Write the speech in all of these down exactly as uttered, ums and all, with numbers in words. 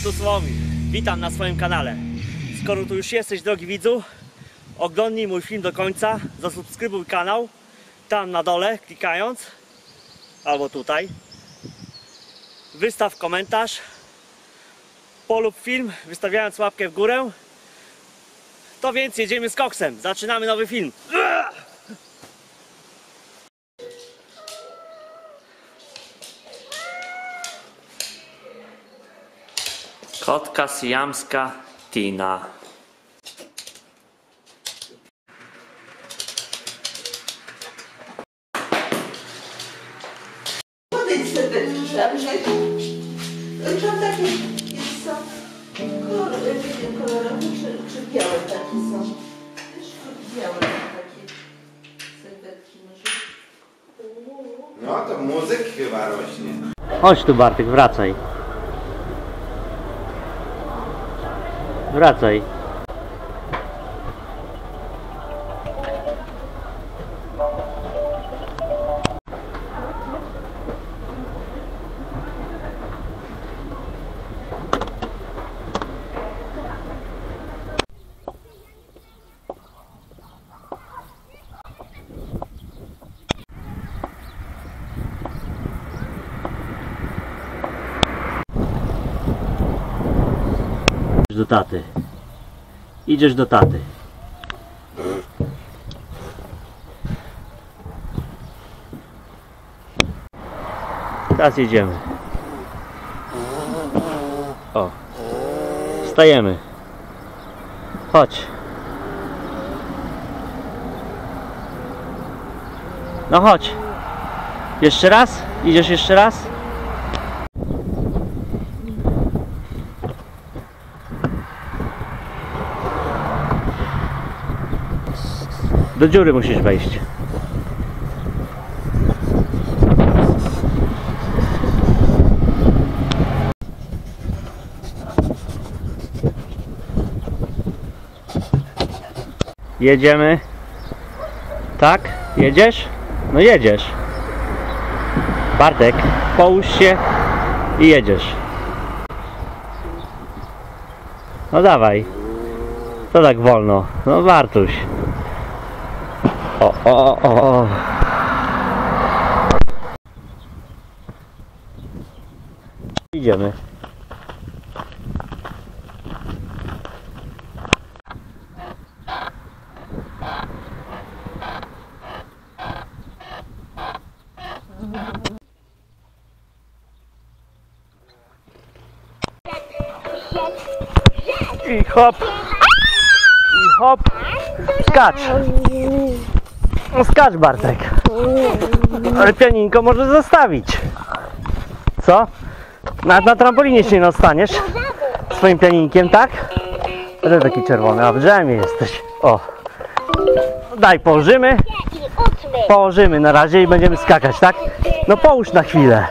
tu Słowomir. Witam na swoim kanale. Skoro tu już jesteś, drogi widzu, oglądnij mój film do końca, zasubskrybuj kanał, tam na dole klikając, albo tutaj. Wystaw komentarz, polub film, wystawiając łapkę w górę. To więc jedziemy z koksem, zaczynamy nowy film. Kotka siamska Tina. Podejdź sobie, że są takie, jest są kolory, kolorowe czy, czy białe takie są. Wiesz, białe takie serwetki może. No to muzyk chyba rośnie. Chodź tu, Bartek, wracaj. Wracaj. Do taty. Idziesz do taty. Teraz jedziemy. O. Wstajemy. Chodź. No chodź. Jeszcze raz? Idziesz jeszcze raz? Do dziury musisz wejść. Jedziemy. Tak? Jedziesz? No jedziesz. Bartek, połóż się i jedziesz. No dawaj. To tak wolno. No Bartuś. O, o, o, o. Idziemy. I hop. I hop. Skacz. No skacz, Bartek. Ale pianinko możesz zostawić. Co? Na, na trampolinie się nie dostaniesz swoim pianinkiem, tak? To taki czerwony, a w drzemie jesteś. O. Daj, położymy. Położymy na razie i będziemy skakać, tak? No połóż na chwilę.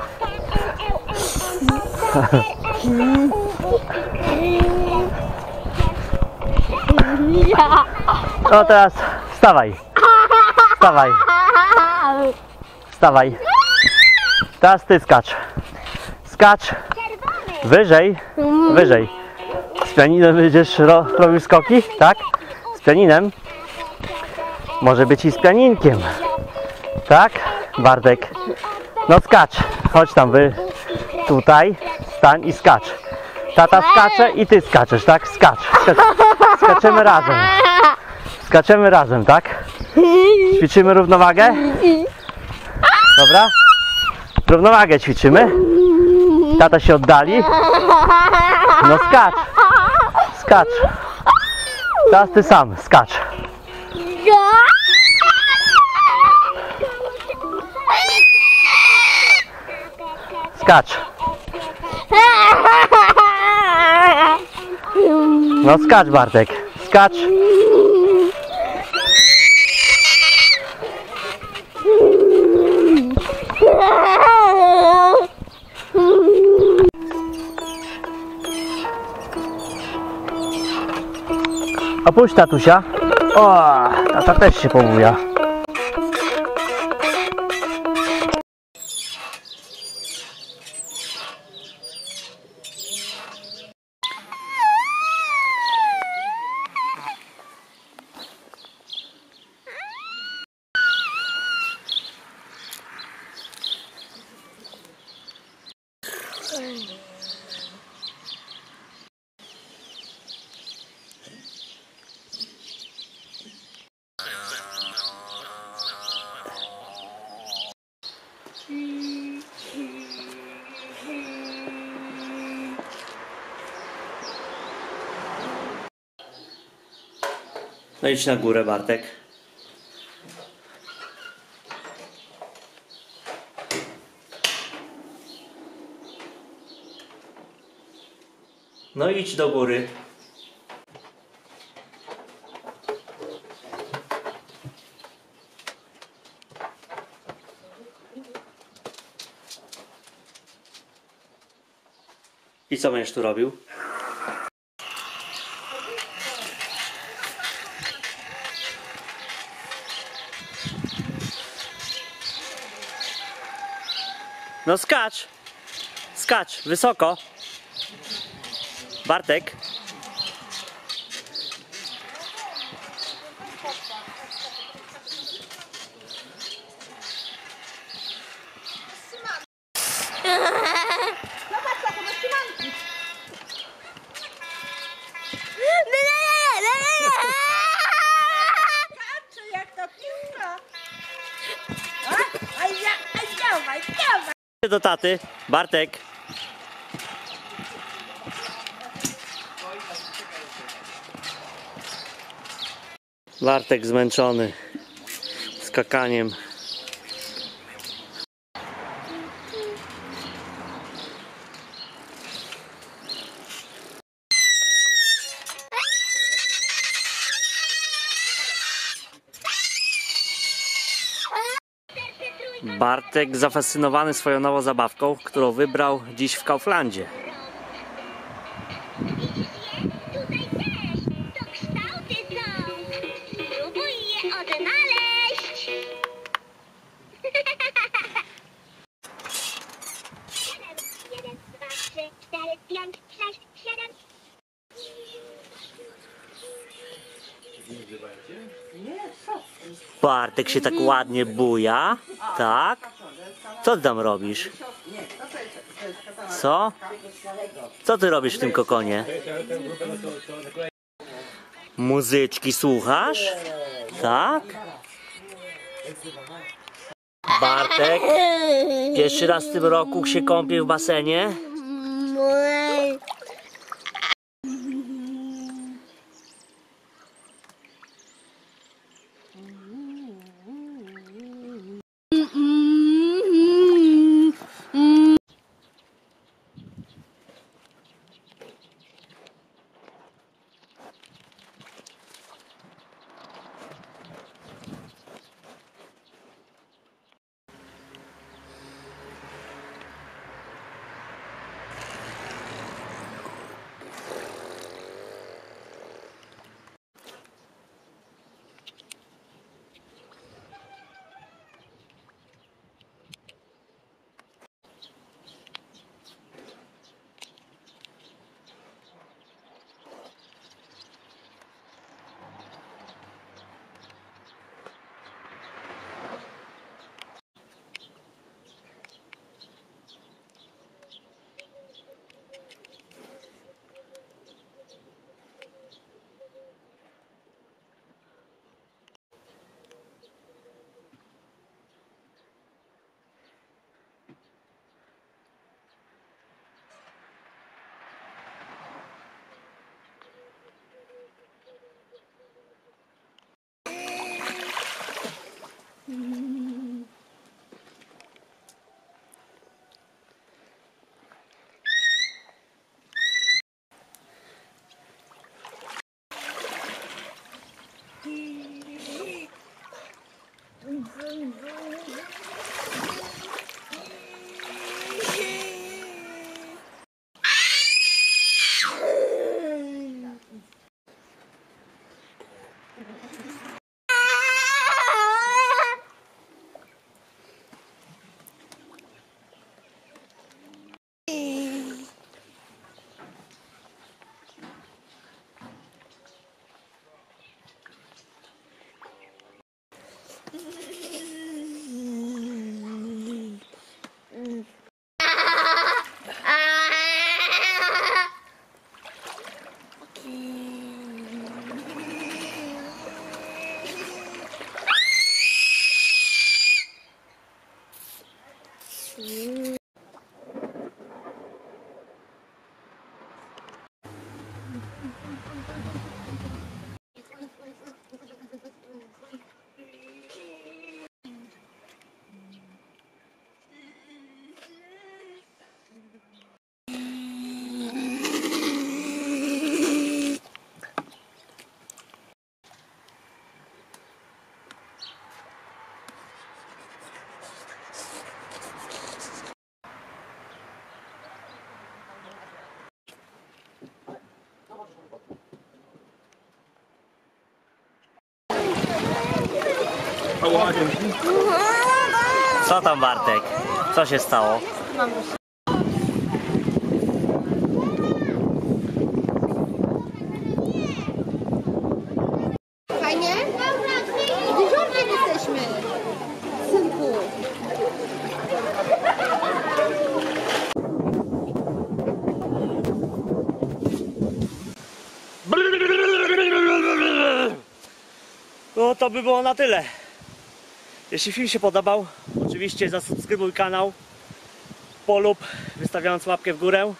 No teraz wstawaj. Wstawaj. Wstawaj. Teraz ty skacz. Skacz. Wyżej. Wyżej. Z pianinem będziesz ro robił skoki? Tak? Z pianinem. Może być i z pianinkiem. Tak? Bartek. No skacz. Chodź tam wy. Tutaj. Stań i skacz. Tata skacze i ty skaczesz, tak? Skacz. Skacz. Skaczemy razem. Skaczemy razem, tak? Ćwiczymy równowagę? Dobra? Równowagę ćwiczymy. Tata się oddali. No skacz. Skacz. Teraz ty sam, skacz. Skacz. No skacz, Bartek. Skacz. A puść tatusia. O, tata też się pobuja. No idź na górę, Bartek. No idź do góry. I co będziesz tu robił? No skacz! Skacz! Wysoko! Bartek! Patrzę jak to piłka. A, a ja, a dawaj, dawaj. Do taty. Bartek! Bartek zmęczony skakaniem. Bartek zafascynowany swoją nową zabawką, którą wybrał dziś w Kauflandzie. Tutaj też to kształty są. Spróbuj je odnaleźć. Jeden, dwa, trzy, cztery, pięć, sześć, siedem. Bartek się tak ładnie buja. Tak? Co ty tam robisz? Co? Co ty robisz w tym kokonie? Muzyczki słuchasz? Tak? Bartek pierwszy raz w tym roku się kąpie w basenie? Co tam, Bartek? Co się stało? Fajnie? Dyżurkiem jesteśmy. Synku. No to by było na tyle. Jeśli film się podobał, oczywiście zasubskrybuj kanał, polub, wystawiając łapkę w górę.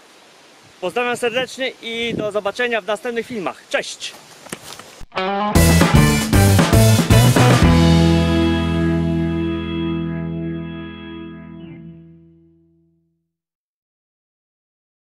Pozdrawiam serdecznie i do zobaczenia w następnych filmach. Cześć!